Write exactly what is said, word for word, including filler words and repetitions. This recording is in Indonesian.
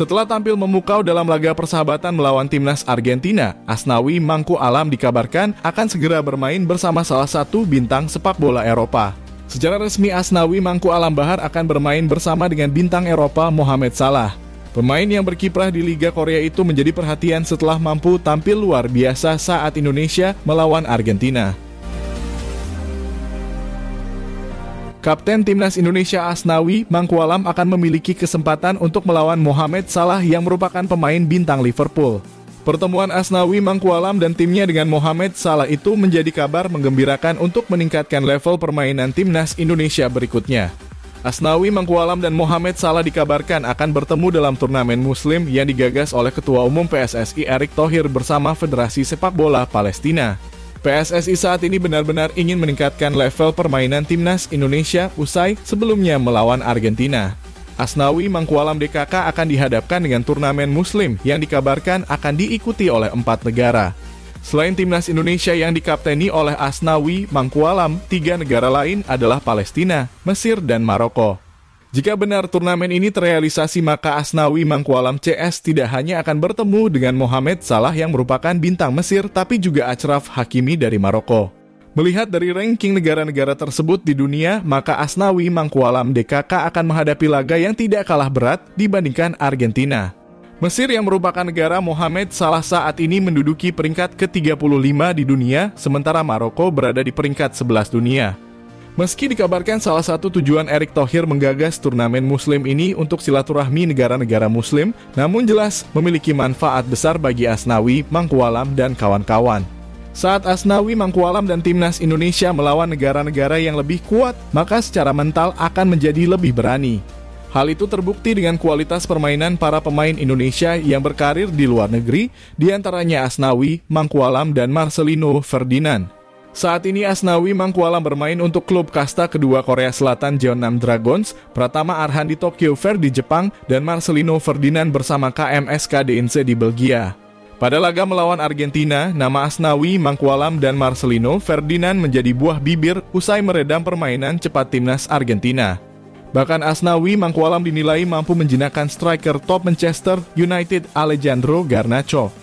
Setelah tampil memukau dalam laga persahabatan melawan timnas Argentina, Asnawi Mangku Alam dikabarkan akan segera bermain bersama salah satu bintang sepak bola Eropa. Secara resmi Asnawi Mangku Alam Bahar akan bermain bersama dengan bintang Eropa Mohamed Salah. Pemain yang berkiprah di Liga Korea itu menjadi perhatian setelah mampu tampil luar biasa saat Indonesia melawan Argentina. Kapten Timnas Indonesia Asnawi Mangku Alam akan memiliki kesempatan untuk melawan Mohamed Salah yang merupakan pemain bintang Liverpool. Pertemuan Asnawi Mangku Alam dan timnya dengan Mohamed Salah itu menjadi kabar menggembirakan untuk meningkatkan level permainan Timnas Indonesia berikutnya. Asnawi Mangku Alam dan Mohamed Salah dikabarkan akan bertemu dalam turnamen Muslim yang digagas oleh Ketua Umum P S S I Erick Thohir bersama Federasi Sepak Bola Palestina. P S S I saat ini benar-benar ingin meningkatkan level permainan Timnas Indonesia usai sebelumnya melawan Argentina. Asnawi Mangku Alam D K K akan dihadapkan dengan turnamen Muslim yang dikabarkan akan diikuti oleh empat negara. Selain Timnas Indonesia yang dikapteni oleh Asnawi Mangku Alam, tiga negara lain adalah Palestina, Mesir, dan Maroko. Jika benar turnamen ini terrealisasi, maka Asnawi Mangku Alam C S tidak hanya akan bertemu dengan Mohamed Salah yang merupakan bintang Mesir, tapi juga Achraf Hakimi dari Maroko. Melihat dari ranking negara-negara tersebut di dunia, maka Asnawi Mangku Alam D K K akan menghadapi laga yang tidak kalah berat dibandingkan Argentina. Mesir yang merupakan negara Mohamed Salah saat ini menduduki peringkat ke tiga puluh lima di dunia, sementara Maroko berada di peringkat sebelas dunia. Meski dikabarkan salah satu tujuan Erick Thohir menggagas turnamen Muslim ini untuk silaturahmi negara-negara Muslim, namun jelas memiliki manfaat besar bagi Asnawi Mangku Alam dan kawan-kawan. Saat Asnawi Mangku Alam dan Timnas Indonesia melawan negara-negara yang lebih kuat, maka secara mental akan menjadi lebih berani. Hal itu terbukti dengan kualitas permainan para pemain Indonesia yang berkarir di luar negeri, diantaranya Asnawi Mangku Alam dan Marcelino Ferdinand. Saat ini Asnawi Mangku Alam bermain untuk klub kasta kedua Korea Selatan Jeonnam Dragons, Pratama Arhan di Tokyo Verdy Jepang, dan Marcelino Ferdinand bersama K M S K D N C di Belgia. Pada laga melawan Argentina, nama Asnawi Mangku Alam dan Marcelino Ferdinand menjadi buah bibir usai meredam permainan cepat timnas Argentina. Bahkan Asnawi Mangku Alam dinilai mampu menjinakkan striker top Manchester United Alejandro Garnacho.